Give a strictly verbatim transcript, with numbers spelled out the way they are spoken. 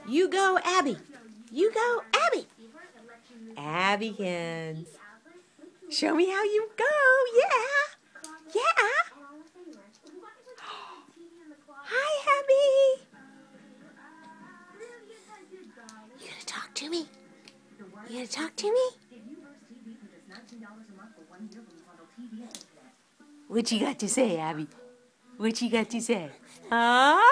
You go, Abby. You go, Abby. Abbykins. Show me how you go. Yeah. Yeah. Hi, Abby. You gonna talk to me? You gonna talk to me? What you got to say, Abby? What you got to say? Huh?